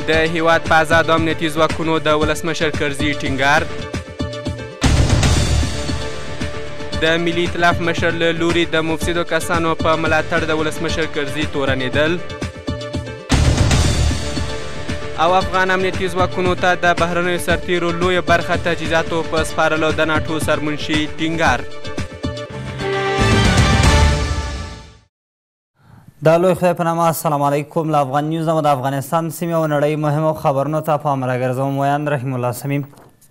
د هیواد په آزادو امنیتي ځواکونو د ولسمشر کرزي ټینګار. د ملي ائتلاف مشر له لوري د مفسدو کسانو په ملاتړ د ولسمشر کرزي تورنېدل. او افغان امنیتي ځواکونو ته د بهرنیو سرتیرو لویه برخه تجهیزاتو په سپارلو د ناټو سرمنشي ټینګار. د لوی خدای په نامه السلام علیکم. له افغان نیوز نه د افغانستان سیمې او نړۍ مهمو خبرونو ته پام راګرځوم. ویاند رحیم الله صمیم.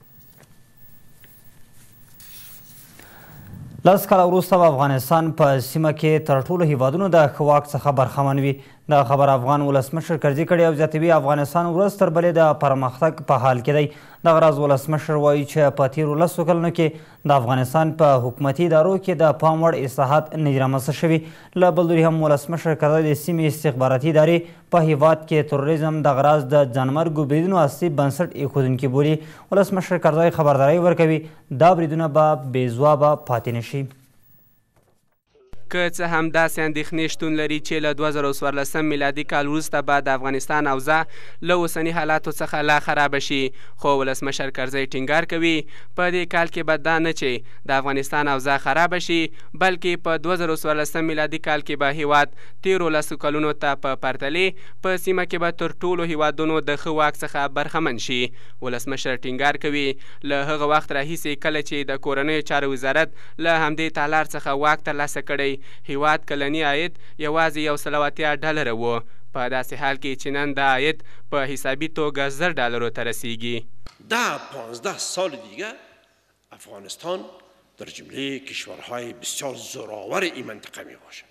لس کاله وروسته به افغانستان په سیمه کې تر ټولو هیوادونو د ښه واک څخه برخمن وي. دا خبر افغان ولسمشر کرزي کړی او زیاتوي افغانستان ورځ تر بلې د پرمختګ په حال کې دی. دغه راز ولسمشر وایي چې په تیرو لسو کلونو کې د افغانستان په حکومتي ادارو کې د پام وړ اصلاحات نه دي رامنځته شوي. له بل لوري هم ولسمشر کرزي د سیمې استخباراتي ادارې په هیواد کې تروریزم دغه راز د ځانمرګو بریدونو اصلي بنسټ ایښودونکي بولي. ولسمشر کرزي خبرداری ورکوي دا بریدونه به بې ځوابه پاتې نه شي. که څه هم داسې اندېښنې شتون لري چې له 2014 میلادي کال وروسته به د افغانستان اوضاع له اوسني حالاتو څخه لا خرابه شي، خو ولسمشر کرزي ټینګار کوي په دې کال کې به دا نه چې د افغانستان اوضاع خرابه شي، بلکې په 2014 میلادي کال کې به هیواد تیرو لسو کلونو ته په پرتلې په سیمه کې به تر ټولو هیوادونو د ښه واک څخه برخمن شي. ولسمشر ټینګار کوي له هغه وخت راهیسې کله چې د کورنیو چارو وزارت له همدې تالار څخه واک ترلاسه کړی، هیواد کلنی عاید یوازې $180 و، په داسې حال کې چې نن دا عاید په حسابي توګه $10 ته رسیږي. 10-15 سال دیگه افغانستان در جمله کشورهای بسیار زورآور این منطقه می باشه.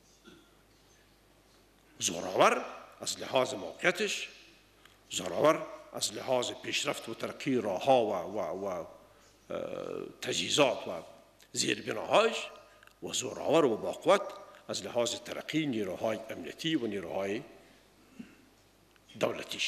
زورآور از لحاظ موقعیتش، زورآور از لحاظ پیشرفت و ترقی راهها و تجهیزات و زیربناهایش، و زورآور و باقوت از لحاظ ترقی نیروهای امنیتی و نیروهای دولتیش.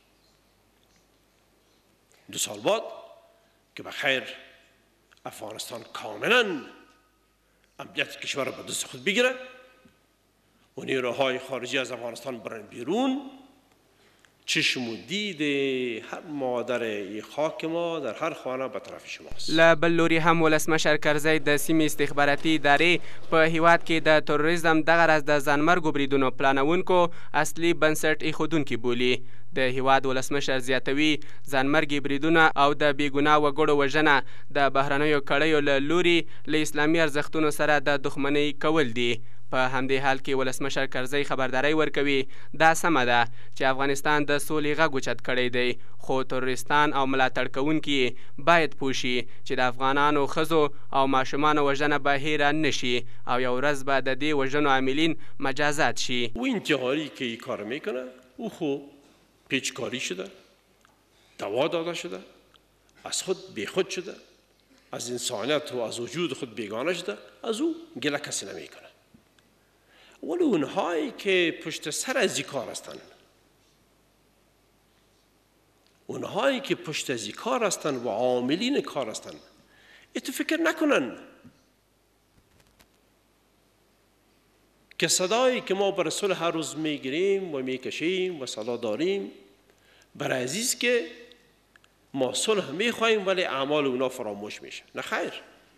2 سال بعد که بخیر افغانستان کاملا امنیت کشور را به دست خود بگیره و نیروهای خارجی از افغانستان برن بیرون، چشم و دید هر مادر خاک ما در هر خانه به طرف شماست. له بل لوري هم ولسمشر کرزي د سیمې استخباراتي ادارې په هیواد کې د تروریزم دغه راز د ځانمرګو بریدونو پلانونکو اصلي بنسټ ایښودونکي بولي. د هیواد ولسمشر زیاتوي ځانمرګي بریدونه او د بېګناه وګړو وژنه د بهرنیو کړیو له لوري له اسلامي ارزښتونو سره د دښمنۍ کول دي. په همدې حال کې ولسمشر کرزي خبرداری ورکوي دا سمه ده چې افغانستان د سولې غږ اوچت کړی دی، خو تروریستان او ملاتړ کوونکي باید پوه شي چې د افغانانو ښځو او ماشومانو وژنه به هیره نه شي او یو ورځ به د دې وژنو عاملین مجازات شي. او انتحاری که این کار میکنه او خو پیچکاری شده، دوا داده شده، از خود بیخود شده، از انسانیت و از وجود خود بیگانه شده، از او گله کسی نمیکنه. ولی اونهایی که پشت سر از این کار هستند، اونهایی که پشت از این کار هستند و عاملین کار هستند، اتو فکر نکنن که صدایی که ما بر صلح هر روز میگیریم و میکشیم و صدا داریم برای عزیز که ما صلح میخواهیم ولی اعمال اونا فراموش میشه. نه خیر،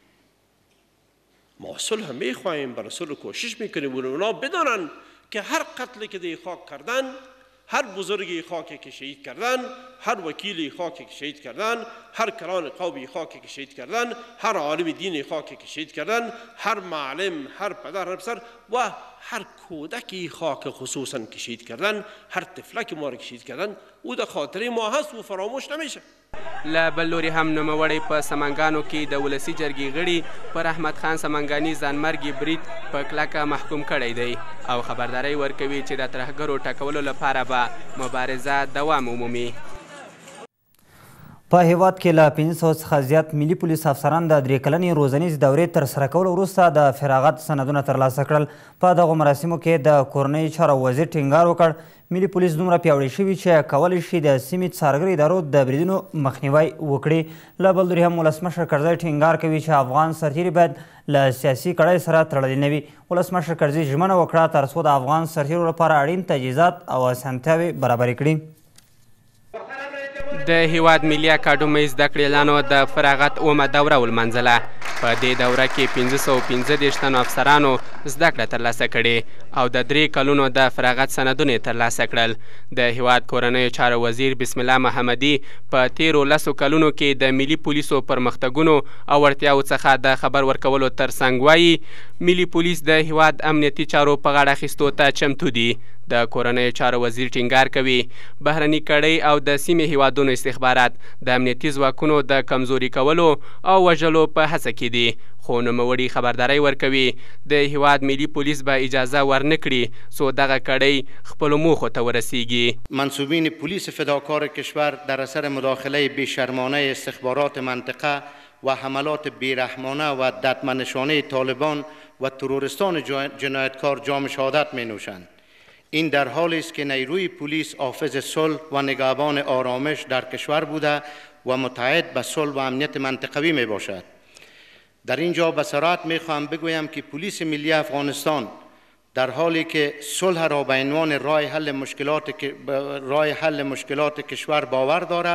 ما صلح میخواهیم، برای صلح کوشش میکنیم و اونا بدانن که هر قتلی که دی خاک کردن، هر بزرگی خاکی که شهید کردن، هر وکیلی خاکی که شهید کردن، هر کلان قومی خاکی که شهید کردن، هر عالم دینی خاکی که شهید کردن، هر معلم، هر پدر، هر پسر و هر کودکی خاک خصوصا که شهید کردن، هر طفلک ما را که شهید کردن، او در خاطر ما هست و فراموش نمیشه. له بل لوري هم نوموړی په سمنګانو کې د ولسي جرګې غړي پر احمد خان سمنګاني ځانمرګي برید په کلکه محکوم کړی دی او خبرداری ورکوي چې د ترهګرو ټکولو لپاره به مبارزه دوام ومومي. په هیواد کې له 500 څخه زیات ملي پولیس افسران د 3 کلنې روزنیز دورې ترسره کولو وروسته د فراغت سندونه ترلاسه کړل. په دغو مراسمو کې د کورنیو چارو وزیر ټینګار وکړ ملي پولیس دومره پیاوړي شوي چې کولی شي د سیمې څارګرو ادارو د بریدونو مخنیوی وکړي. له بل لوري هم ولسمشر کرزي ټینګار کوي چې افغان سرتیري باید له سیاسي کړۍ سره تړلي نه وي. ولسمشر کرزي ژمنه وکړه تر څو د افغان سرتیرو لپاره اړین تجهیزات او اسانتیاوې برابرې کړي. د هیواد ملي اکاډمۍ زده کړیالانو د فراغت اومه دوره ولمنځله. په دې دوره کې 515 تنو افسرانو زده کړه ترلاسه کړې او د 3 کلونو د فراغت سندونه ترلاسه کړل. د هیواد کورنیو چارو وزیر بسم الله محمدي په تیرو 10 کلونو کې د ملي پولیسو پرمختګونو او وړتیاو څخه د خبر ورکولو ترڅنګ وایي ملي پولیس د هیواد امنیتي چارو په غاړه اخیستو ته چمتو دي. د کورنیو چارو وزیر ټینګار کوي بهرني کړۍ او د سیمې هیوادونو استخبارات د امنیتي ځواکونو د کمزوري کولو او وژلو په هڅه کې دي، خو نوموړي خبرداری ورکوي د هیواد ملي پولیس به اجازه ورنه کړي څو دغه کړۍ خپلو موخو ته ورسیږي. منصوبین پلیس فداکار کشور در اثر مداخله بیشرمانه استخبارات منطقه و حملات بیرحمانه و ددمنشانه طالبان و تروریستان جنایتکار جام شهادت می نوشند. این در حالی است که نیروی پلیس حافظ صلح و نگهبان آرامش در کشور بوده و متعهد به صلح و امنیت منطقوی می باشد. در اینجا به صراحت می خواهم بگویم که پلیس ملی افغانستان در حالی که صلح را به عنوان راه حل مشکلات کشور باور دارد،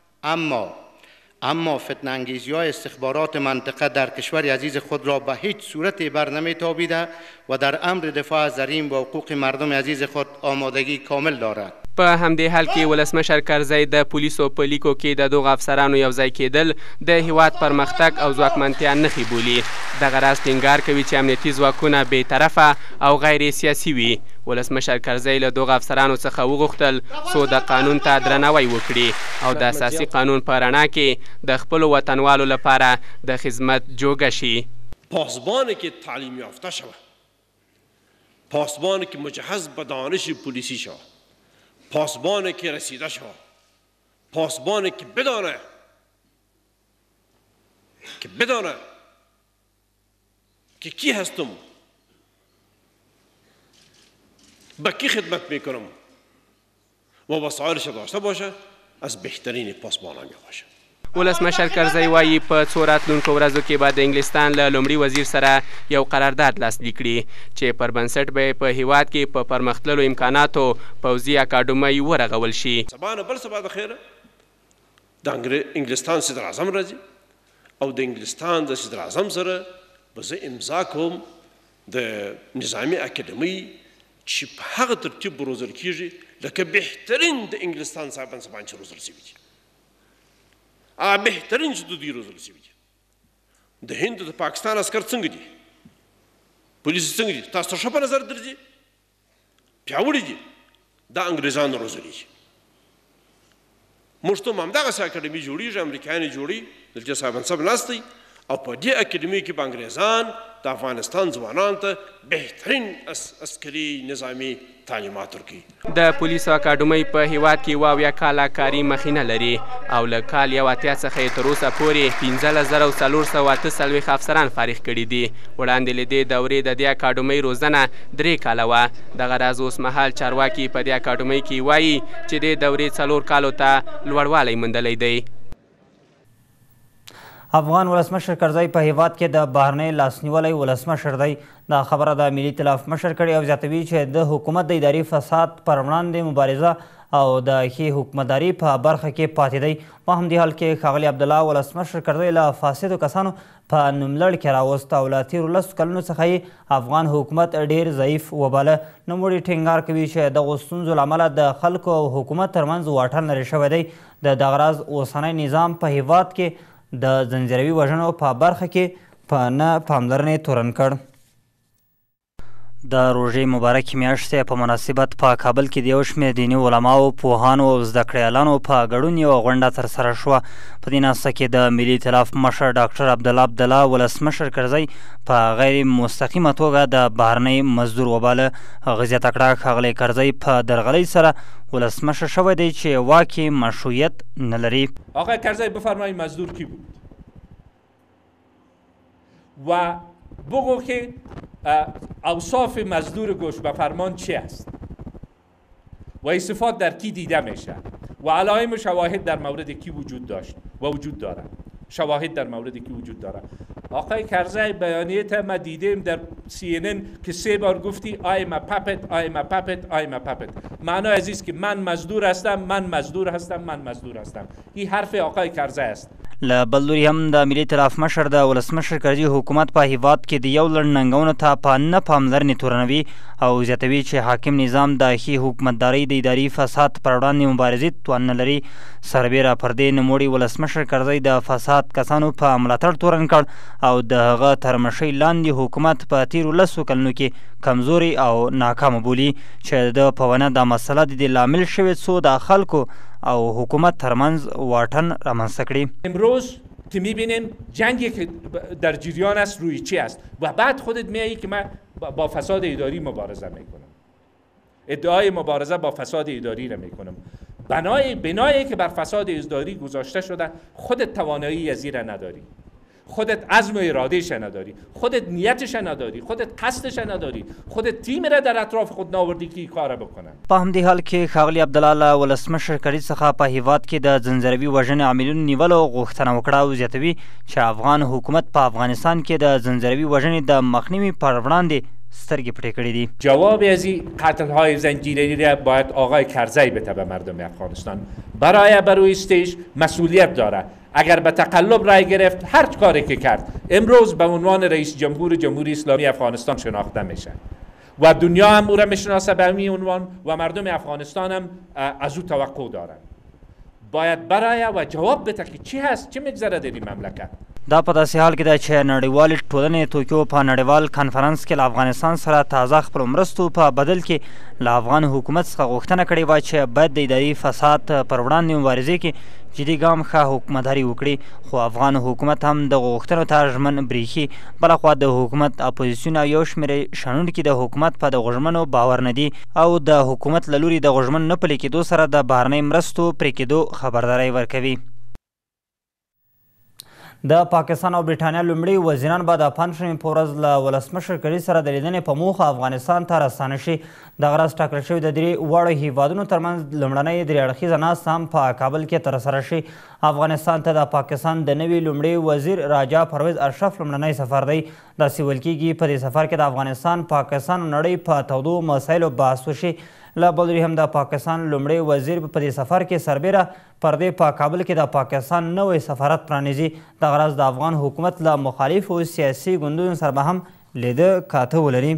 اما فتنه انگیزی های استخبارات منطقه در کشور عزیز خود را به هیچ صورت بر نمی تابیده و در امر دفاع از حریم و حقوق مردم عزیز خود آمادگی کامل دارد. په همدې حال کې ولسمشر کرزی د پولیسو په لیکو کې د دغو افسرانو یوځای کېدل د هیواد پرمختګ او ځواکمنتیا نښې بولي. دغه راز ټینګار کوي چې امنیتي ځواکونه بې طرفه او غیر سیاسي وي. ولسمشر کرزی له دغو افسرانو څخه وغوښتل څو د قانون ته درناوی وکړي او د اساسي قانون په رڼا کې د خپلو وطنوالو لپاره د خدمت جوګه شي. پاسبانی که تعلیم یافته شود، پاسبانی که مجهز به دانش پلیسی شود، پاسبانی که رسیده شود، پاسبانی که بدانه که کی هستم، به کی خدمت میکنم و وسایلش داشته باشه، از بهترین پاسبانان باشه. ولسمشر کرزی وایي په څو راتلونکو ورځو کې به د انګلستان له لومړي وزیر سره یو قرارداد لاسلیک کړي چې پر بنسټ به په هیواد کې په پرمختللو امکاناتو پوځي اکاډمۍ ورغول شي. سبا نه بل سبا د خیره د انګلستان صدر اعظم راځي او د انګلستان د صدر اعظم سره به زه امضا کوم د نظامي اکاډمۍ چې په هغه ترتیب روزل کیږي لکه بهترین د انګلستان صاحبان چې روزل شوي دي، بهترین چې د دوی روزل شوي دي. د هند د پاکستان عسکر څنګه دي، پولیس څنګه دي، تاسو ته ښه په نظر درځي؟ پیاوړي دي، دا انګریزانو روزلي دي. موږ ته هم همدغسې اکاډمي جوړېږي، امریکایان یې جوړوي، دلته صاحبان صاحب ناست دی او په دې اکاډمۍ کې به انګریزان د افغانستان ځوانانو ته بهترین عسکري نظامي تعلیمات ورکوي. د پولیسو اکاډمۍ په هیواد کې 72 کاله کاري مخینه لري او له کال 1980 څخه یې تر اوسه پورې 15448 افسران فارغ کړي دي. وړاندې له دې دورې د دې اکاډمۍ روزنه 3 کاله وه. دغه راز اوس مهال چارواکي په دې اکاډمۍ کې وایي چې د دورې 4 کالو ته لوړوالی موندلی دی. افغان ولسمشر کرزی په هیواد کې د بهرنۍ لاسنیولی ولسمشر دی. دا خبره د ملي ائتلاف مشر کړې او زیاتوي چې د حکومت د اداري فساد پر وړاندې مبارزه او د ښې حکومتداري په برخه کې پاتې دی. په همدې حال کې ښاغلي عبدالله ولسمشر کرزی له فاسدو کسانو په نوملړ کې راوست او له تېرو 10 کلونو څخه یې افغان حکومت ډېر ضعیف وباله. نوموړي ټینګار کوي چې دغو ستونزو له امله د خلکو او حکومت ترمنځ واټن لرې شوی دی. د دغه راز اوسنی نظام په هیواد کې د زنجیروي وژنو په برخه کې په نه پاملرنې تورن کړ. د روژې مبارکې میاشتې په مناسبت په کابل کې د یو شمېر دیني علماو، پوهانو او زده کړیالانو په ګډون یوه غونډه ترسره شوه. په دې ناسته کې د ملي ائتلاف مشر ډاکټر عبدالله ولسمشر کرزی په غیر مستقیمه توګه د بهرنۍ مزدور وباله. هغه زیاته کړه ښاغلی کرزی په درغلۍ سره ولسمشر شوی دی چې واک یې مشروعیت نه لري. آقای کرزی بفرمایید مزدور کی بود و بگو که اوصاف مزدور گوش به فرمان چی است و این صفات در کی دیده میشه و علائم و شواهد در مورد کی وجود داشت و وجود داره. شواهد در مورد کی وجود داره. آقای کرزی بیانیه تا ما دیدیم در CNN که 3 بار گفتی I'm a puppet, I'm a puppet, I'm a puppet. معنی از است که من مزدور هستم، من مزدور هستم، من مزدور هستم. این حرف آقای کرزی است. له بل لوري هم د ملي ائتلاف مشر د ولسمشر کرزي حکومت په هیواد کې د یو لړ ننګونو ته په نه پاملرنې تورنوي او زیاتوي چې حاکم نظام د ښې حکومتدارۍ د اداري فساد پر وړاندې مبارزې توان نه لري. سربیره پر دې نوموړي ولسمشر کرزي د فساد کسانو په ملاتړ تورن کړ او د هغه تر مشۍ لاندې حکومت په تیرو 10 کلونو کې کمزوري او ناکامه بولي چې د په ونه دا مسله د دې لامل شوې څو د خلکو او حکومت ترمنځ واټن رامنځته کړي. امروز که میبینیم جنگی که در جریان است روی چی است و بعد خودت میایی که من با فساد اداری مبارزه میکنم، ادعای مبارزه با فساد اداری را میکنم. بنایی که بر فساد اداری گذاشته شده خودت توانایی از این نداری، خودت عزم و ارادهش نداری، خودت نیتش نداری، خودت قصدش نداری، خودت تیم را در اطراف خود ناوردی که کار بکنن. په همدې حال کې ښاغلي عبدالله له ولسمشر کرزي څخه په هیواد کې د ځنځروي وژنې عاملینو نیولو غوښتنه وکړه او زیاتوي چې افغان حکومت په افغانستان کې د ځنځروي وژنې د مخنیوي پر وړاندې سترګې پټې کړې دي. جواب از این قتل‌های زنجیره‌ای را باید آقای کرزی بده به مردم افغانستان. برای استیش مسئولیت داره. اگر به تقلب رای گرفت هر کاری که کرد امروز به عنوان رئیس جمهور جمهوری اسلامی افغانستان شناخته میشه و دنیا هم او را میشناسه به همین عنوان و مردم افغانستان هم از او توقع دارن. باید برای و جواب بده که چی هست، چی میگذره در این مملکت. دا په داسې حال کې ده چې نړیوالې ټولنې توکیو په نړیوال کنفرانس کې له افغانستان سره تازه خپلو مرستو په بدل کې له افغان حکومت څخه غوښتنه کړې وه چې باید د اداري فساد پر وړاندې مبارزې کې جدي ګام ښه حکومتداري وکړي، خو افغان حکومت هم دغو غوښتنو ته ژمن برېښي. بلخوا د حکومت اپوزیسیون او یو شمېر شنونکي د حکومت په دغو ژمنو باور نه دي او د حکومت له لوري دغو ژمنو نه پلي کېدو سره د بهرنۍ مرستو پرې کېدو خبرداری ورکوي. د پاکستان او برېټانیا لومړي وزیران به د پنجشنبې په ورځ له ولسمشر کرزي سره د لیدنې په موخه افغانستان ته راستانه شي. دغه ورځ ټاکل شوې د درې واړو هیوادونو ترمنځ لومړنۍ درې اړخیزه ناسته هم په کابل کې ترسره شي. افغانستان ته د پاکستان د نوي لومړي وزیر راجا پرویز اشرف لومړنی سفر دی. داسې ویل کېږي په دې سفر کې د افغانستان، پاکستان او نړۍ په تودو مسایلو بحث وشي. له بل لوري هم د پاکستان لومړی وزیر په دې سفر کې سربیره پر دې په کابل کې د پاکستان نوی سفارت پرانیزي. دغه ورځ د افغان حکومت له مخالفو سیاسي ګوندونو سره به هم لیده کاته ولري.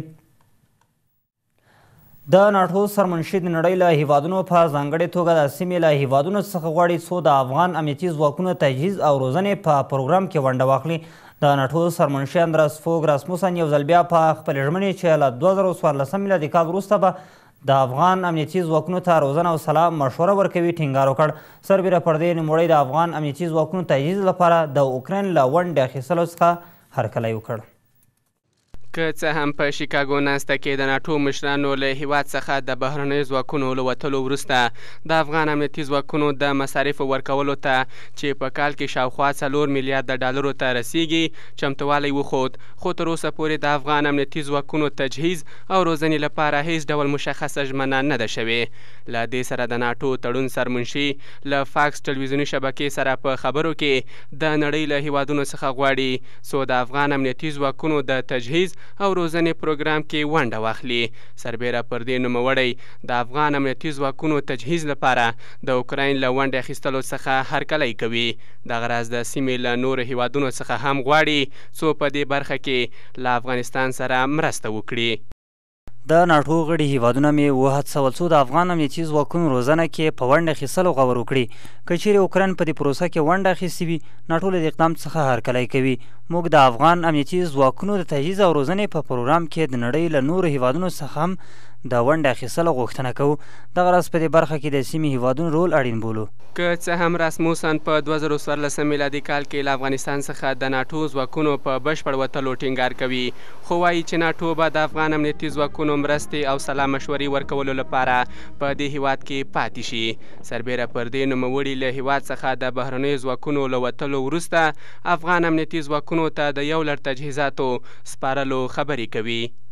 د ناټو سرمنشي د نړۍ له هیوادونو په ځانګړې توګه د سیمې له هیوادونو څخه غواړي څو د افغان امنیتي ځواکونو تجهیز او روزنې په پروګرام کې ونډه واخلي. د ناټو سرمنشي اندرس فوګ راسموسن یو ځل بیا په خپلې ژمنې چې له 2014 میلادي کال وروسته به د افغان امنیتي ځواکونو ته روزنه او سلا مشوره ورکوي ټینګار وکړ. سربیره پر دې نوموړی د افغان امنیتي ځواکونو تجهیز لپاره د اوکراین له ونډې اخیستلو څخه هرکلی وکړ. که څه هم په شیکاګو ناسته کې د ناټو مشرانو له هیواد څخه د بهرنیو ځواکونو له وتلو وروسته د افغان امنیتي ځواکونو د مصارفو ورکولو ته چې په کال کې شاوخوا 4 میلیارده ډالرو ته رسیږي چمتوالی وښود، خو تر اوسه پورې د افغان امنیتي ځواکونو تجهیز او روزنې لپاره هیڅ ډول مشخصه ژمنه نه ده شوې. له دې سره د ناټو تړون سرمنشي له فاکس ټلویزیوني شبکې سره په خبرو کې د نړۍ له هیوادونو څخه غواړي څو د افغان امنیتي ځواکونو د تجهیز او روزنې پروګرام کې ونډه واخلي. سربیره پر دې نوموړی د افغان امنیتي ځواکونو تجهیز لپاره د اوکراین له ونډې اخیستلو څخه هرکلی کوي. دغه راز د سیمې له نورو هیوادونو څخه هم غواړي څو په دې برخه کې له افغانستان سره مرسته وکړي. د ناټو غړي هیوادونه مې وهڅول څو د افغان امنیتي ځواکونو روزنه کې په ونډه اخیستلو غور وکړي. که چیرې اوکراین په دې پروسه کې ونډه اخیستې وي ناټو له دې اقدام څخه هرکلی کوي. موږ د افغان امنیتي ځواکونو د تجهیز او روزنې په پروګرام کې د نړۍ له نورو هیوادونو څخه هم د ونډه اخیستلو غوښتنه کوو. دغه راز په دې برخه کې د سیمې هیوادونو رول اړین بولو. که څه هم راسموسن په 2014 میلادي کال کې له افغانستان څخه د ناټو ځواکونو په بشپړ وتلو ټینګار کوي، خو وایي چې ناټو به د افغان امنیتي ځواکونو مرستې او سلا مشورې ورکولو لپاره په دې هیواد کې پاتې شي. سربیره پر دې نوموړي له هیواد څخه د بهرنیو ځواکونو له وتلو وروسته افغان امنیتي ځواکونو ته د یو لړ تجهیزاتو سپارلو خبرې کوي.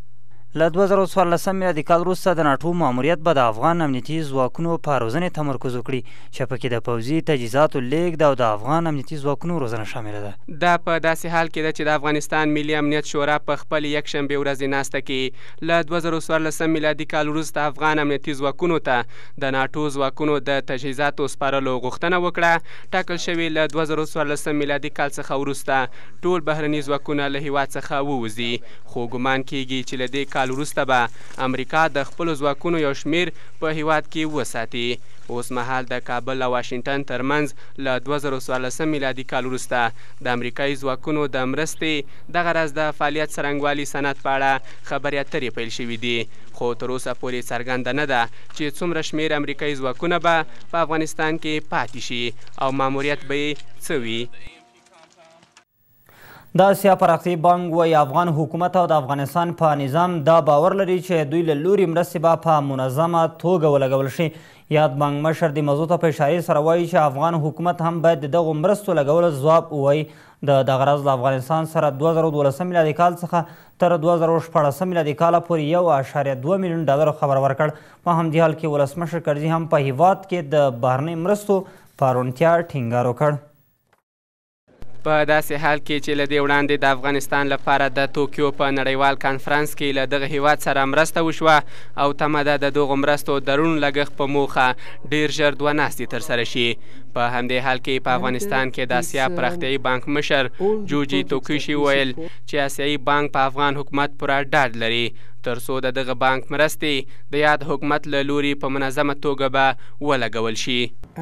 له 2014 میلادي کال وروسته د ناټو ماموریت به د افغان امنیتي ځواکونو په روزنې تمرکز وکړي چې پکې د پوځي تجهیزاتو لیږد او د افغان امنیتي ځواکونو روزنه شامله ده. دا په داسې حال کې ده چې د افغانستان ملي امنیت شورا په خپل یکشنبې ورځې ناسته کې له 2014 میلادي کال وروسته افغان امنیتي ځواکونو ته د ناټو ځواکونو د تجهیزاتو سپارلو غوښتنه وکړه. ټاکل شوې له 2014 میلادي کال څخه وروسته ټول بهرني ځواکونه له هیواد څخه ووځي، خو ګمان کیږي چې له دې کال وروسته به امریکا د خپلو ځواکونو یو شمیر په هیواد کې وساتي. اوس مهال د کابل او واشنګټن ترمنځ له 2014 میلادي کال وروسته د امریکایي ځواکونو د مرستې دغه راز د فعالیت څرنګوالي سند په اړه خبرې اترې پیل شوي دي، خو تر اوسه پورې څرګنده نه ده چې څومره شمیر امریکایي ځواکونه به په افغانستان کې پاتې شي او ماموریت به یې څه وي. د اسیا پراختیایي بانک وایي افغان حکومت او د افغانستان په نظام دا باور لري چې دوی له لوري مرستې به په منظمه توګه ولګول شي. یاد بانک مشر د موضوع ته په اشارې سره وایي چې افغان حکومت هم باید د دغو مرستو لګولو ځواب ووایي. د دغه راز له افغانستان سره 2012 میلادي کال څخه تر 2014 میلادي کاله پورې 1.2 میلیون ډالرو خبر ورکړ. په همدې حال کې ولسمشر کرزي هم په هیواد کې د بهرنۍ مرستو په روڼتیا ټینګار وکړ. په داسې حال کې چې له دې وړاندې د افغانستان لپاره د توکیو په نړیوال کانفرانس کې له دغه هیواد سره مرسته وشوه او تمه ده د دغو مرستو د روڼ لګښت په موخه ډیر ژر 2 ناستې ترسره شي. په همدې حال کې په افغانستان کې د اسیا پراختیایي بانک مشر جوجي توکیشي ویل چې اسیایي بانک په افغان حکومت پوره ډاډ لري تر څو د دغه بانک مرستې د یاد حکومت له لوري په منظمه توګه به ولګول شي.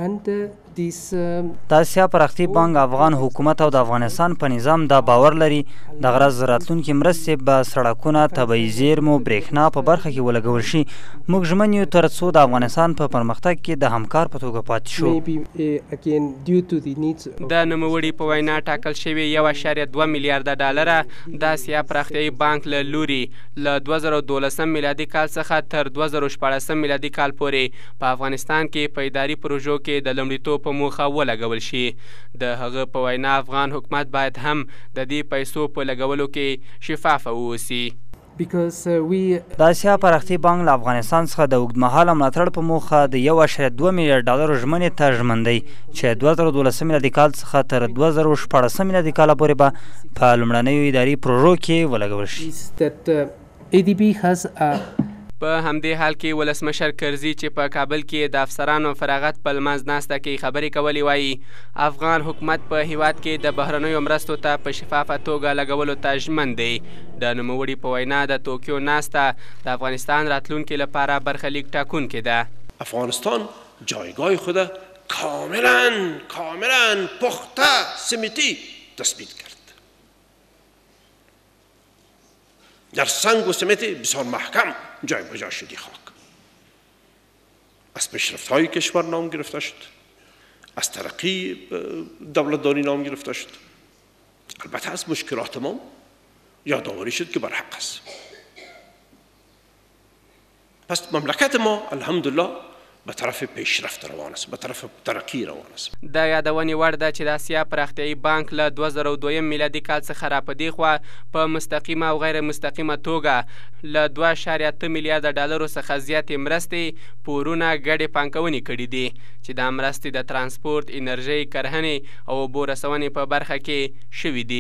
د اسیا پراختیایي بانک افغان حکومت او د افغانستان په نظام دا باور لري د غرض راتلونکي مرستې به سړکونه، طبیعي زیرمو، برېښنا په برخه کې ولګول شي. موږ ژمن یو تر څو د افغانستان په پرمختګ کې د همکار په توګه پاتې شو. د نوموړي په وینا ټاکل شوي 1.2 میلیارده ډالره د اسیا پراختیایي بانک له لوري له 2012 میلادي کال څخه تر 2014 میلادي کال پورې په افغانستان کې په اداري پروژو کې د لومړیتوب په موخه ولګول شي. د هغه په وینا افغان حکومت باید هم د دې پیسو په لګولو کې شفافه واوسي. د اسیا پراختیایي بانک له افغانستان څخه د اوږدمهاله ملاتړ په موخه د 1.2 میلیارډ ډالرو ژمنې ته ژمن دی چې 2012 میلادي کال څخه تر 2014 میلادي کال پورې به په لومړنیو اداري پروژو کې ولګول شي. په همدې حال کې ولسمشر کرزي چې په کابل کې د افسرانو فراغت په لمانځ ناسته کې خبرې کولې وایي افغان حکومت په هیواد کې د بهرنیو مرستو ته په شفافه توګه لګولو ته ژمن دی. د نوموړي په وینا د توکیو ناسته د افغانستان راتلونکي لپاره برخلیک ټاکونکې ده. افغانستان جایگاه خود کاملا پخته سمیتی تثبیت کرد. در سنگ و سمت بسیار محکم جای بجا شدی خاک. از پیشرفت‌های کشور نام گرفته شد، از ترقی دولتداری نام گرفته شد. البته از مشکلات ما یادآوری شد که برحق است. پس مملکت ما الحمدلله به طرف پیشرفت روان است، به طرف ترقی روان است. د یادونې وړ ده چې د اسیا پراختیایي بانک له 2002 میلادي کال څخه را په دې خوا په مستقیمه او غیر مستقیمه توګه له 2.8 میلیارده ډالرو څخه زیاتې مرستې، پورونه، ګډې پانګونې کړي دي چې دا مرستې د ترانسپورت، انرژۍ، کرهنې او اوبو رسونې په برخه کې شوي دي.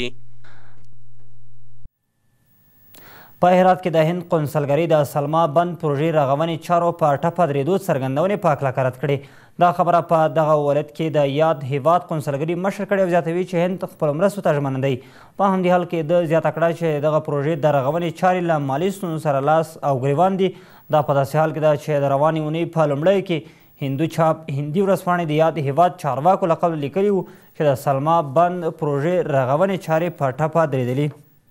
په هرات کې د هند قونسلګرۍ د سلما بند پروژې رغونې چارو په ټپه درېدو څرګندونې په کلکه رد کړې. دا خبره په دغه ولایت کې د یاد هیواد قونسلګرۍ مشر کړې او زیاتوي چې هند خپلو مرستو ته ژمن دی. په همدې حال کې د زیاته کړه چې دغه پروژې د رغونې چارې له مالي ستونزو سره لاس او ګریوان دي. دا په داسې حال کې ده چې د روانې اونۍ په لومړیو کې هندو چاپ هندي ورځپاڼې د یاد هیواد چارواکو له قبل لیکلي وو چې د سلما بند پروژې رغونې چارې په ټپه درېدلي.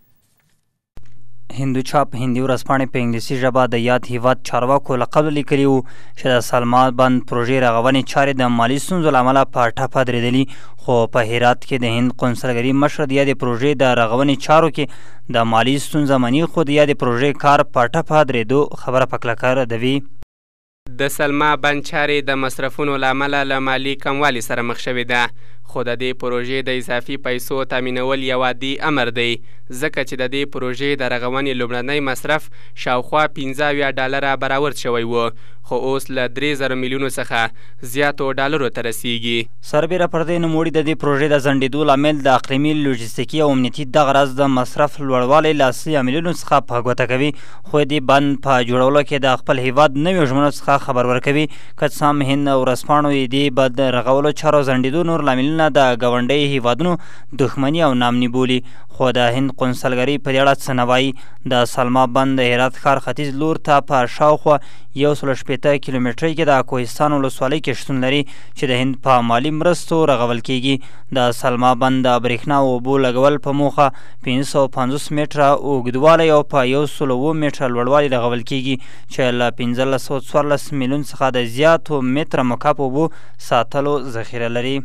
هندو چاپ هندي ورځپاڼې په انګلیسي ژبه د یاد هیواد چارواکو له قبل لیکلي وو چې د سلما بند پروژې رغونې چارې د مالي ستونزو له امله په ټپه درېدلي. خو په هرات کې د هند قونسلګرۍ مشر د یادې پروژې د رغونې چارو کې د مالي ستونزه مني، خو د یادې پروژې کار په ټپه درېدو خبره په کلکه ردوي. د سلما بند چارې د مصرفونو له امله له مالي کموالي سره مخ شوې ده، خو د دې پروژې د اضافي پیسو تامینول یو عادي امر دی ځکه چې د دې پروژې د رغونې لومړنی مصرف شاوخوا 15 ډالره برآورد شوی و خو اوس له 3000 میلیونو څخه زیاتو ډالرو ته رسیږي. سربیره پر دې نوموړي د دې پروژې د ځنډېدو لامل د اقلیمي لوجستیکي او امنیتي دغه راز د مصرف لوړوالی له اصلي عاملونو څخه په ګوته کوي خو دې بند په جوړولو کې د خپل هیواد نویو ژمنو څخه خبر ورکوي. که څه هم هند او ورځپاڼو د دې بند رغولو چارو ځنډېدو نور لاملونه د ګاونډیو هیوادونو دښمني او ناامني بولي خو د هند قونسلګرۍ په دې اړه څه نه وایي. د سلما بند د هرات ښار ختیځ لور ته په شاوخوا 160 کیلومترۍ کې د کوهستان ولسوالۍ کې شتون لري چې د هند په مالي مرستو رغول کیږي. د سلما بند د برېښنا او اوبو لګول په موخه 550 متره اوږدوالی او په 107 متره لوړوالي رغول کیږي چې له 1514 میلیون څخه د زیاتو متره مکعب اوبو ساتلو ذخیره لري.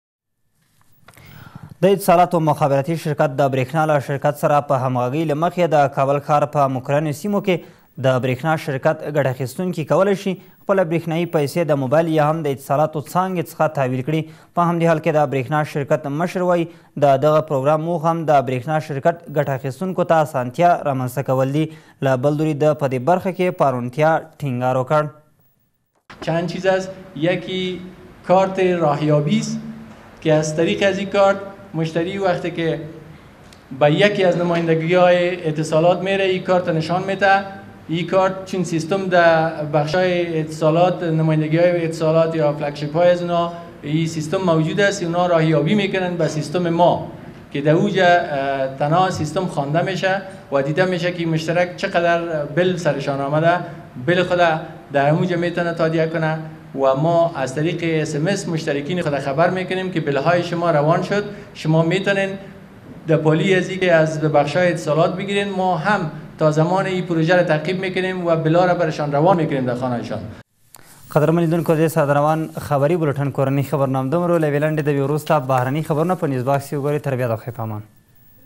د اتصالات او مخابراتي شرکت د برېښنا له شرکت سره په همغږۍ له مخې د کابل ښار په مقررو سیمو کې د برېښنا شرکت ګټه اخیستونکي کولی شي خپله برېښنایي پیسې د موبایل یا هم د اتصالاتو څانګې څخه تحویل کړي. په همدې حال کې د برېښنا شرکت مشر وایي د دغه پروګرام موخه هم د برېښنا شرکت ګټه اخیستونکو ته اسانتیا رامنځته کول دي. له بل دوری د په دې برخه کې په روڼتیا ټینګار وکړ. چند چیز است. یکی کارت راهیابی است که از طریق از این کارت مشتری وقتی که به یکی از نمایندگی‌های اتصالات میره این کارت نشان میده. این کارت چون سیستم در بخش‌های اتصالات نمایندگی‌های اتصالات یا فلگشیپ‌های از اونا این سیستم موجود است. اونا راهیابی میکنن به سیستم ما که در اوج تنها سیستم خوانده میشه و دیده میشه که مشترک چقدر بل سرشان آمده بل خود در اوج میتونه تادیه کنه و ما از طریق SMS مشترکین خود خبر میکنیم که بلهای شما روان شد. شما میتونین در پالی از بخش‌های اتصالات بگیرین. ما هم تا زمان این پروژه را تعقیب میکنیم و بلا را برشان روان میکنیم در خانهشان. قدرمن لیدونکو د صدروان خبری بولټن کورنۍ خبرنامه دومره له ویلنډ د وروسته بهرني خبرونه په نیوز باکس کې وګورئ. تر بیا د خیر په امان.